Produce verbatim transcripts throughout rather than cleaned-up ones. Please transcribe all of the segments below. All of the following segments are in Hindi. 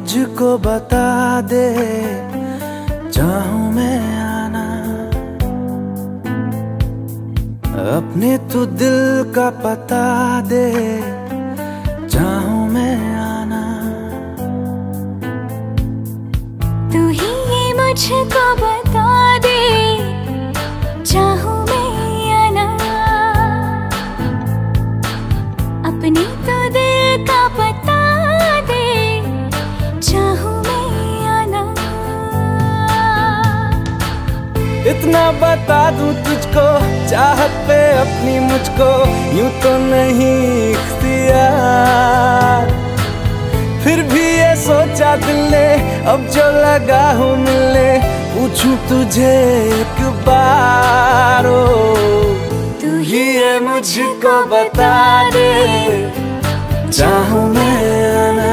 मुझको बता दे, चाहूं मैं आना, अपने तू दिल का पता दे, चाहूं मैं आना। तू ही ये मुझको बता दे, चाहूं मैं आना, अपने तो दिल का पता दे, चाहूं मैं आना। इतना बता दूं तुझको, चाहत पे अपनी मुझको यूं तो नहीं इख्तियार, फिर भी ये सोचा दिल ने अब जो लगा हूँ मिलने, पूछूं तुझे एक बार। ओ तू ही ये मुझको बता दे, चाहूं मैं आना,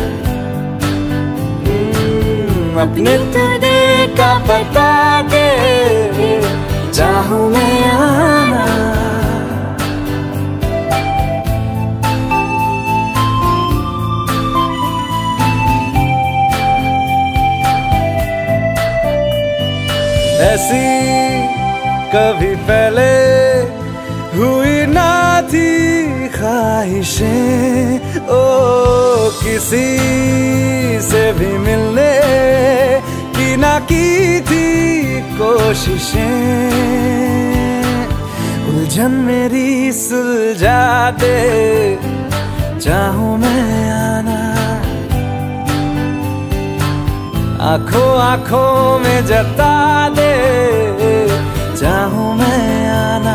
अपने तो दिल का बता दे, चाहूं मैं आना। ऐसी कभी पहले हुई ना थी ख्वाहिशें, ओ किसी से भी मिलने की ना की थी कोशिशें, उलझन मेरी सुलझा दे, चाहूं मैं आना, आंखों आंखों में जता दे, चाहूं मैं आना।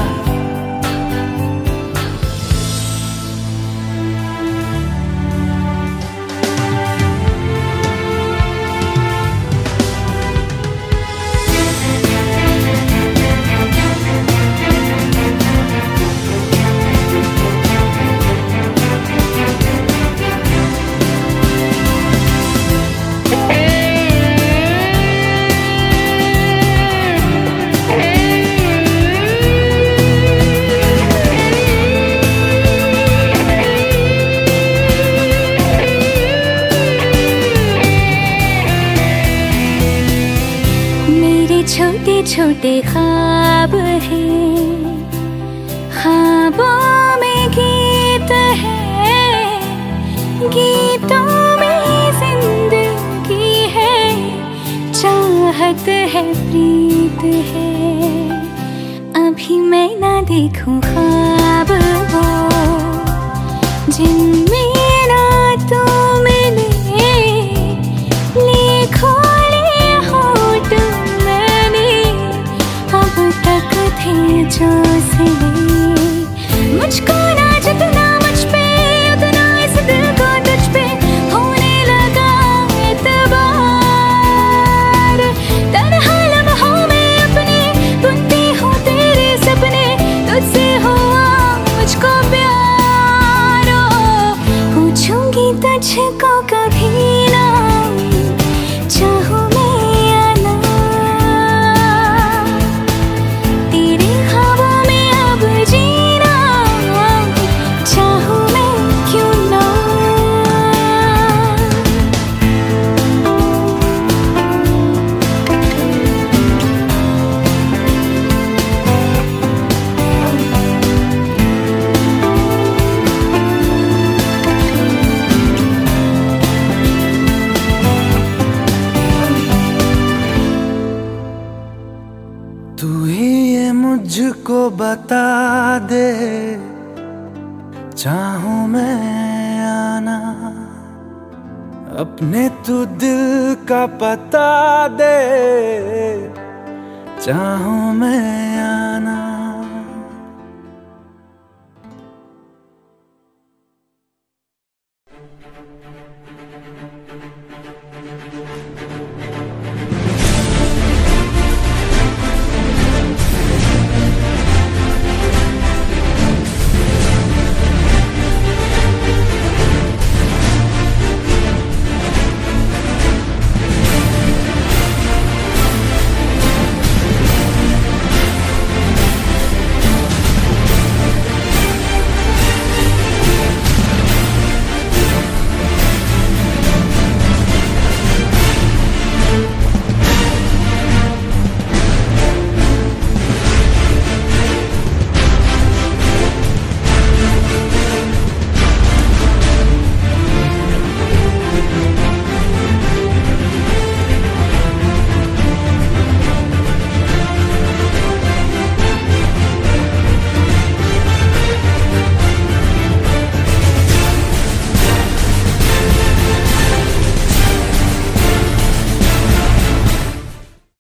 छोटे छोटे ख्वाब हैं, ख्वाबों में गीत है, गीतों में जिंदगी है, चाहत है, प्रीत है। अभी मैं ना देखूं ख्वाब वो जिनमें ना तू मिले, लिखो जो सिले, मुझको ना जितना मुझ पे उतना इस दिल को तुझ पे होने लगा एतबार। तन्हा लम्हों में अपने बुनती हूँ तेरे सपने, तुझसे हुआ मुझको प्यार। पूछूंगी तुझको कभी ना, चाहूं तू ही ये मुझको बता दे, चाहूं मैं आना, अपने तू दिल का पता दे, चाहूं मैं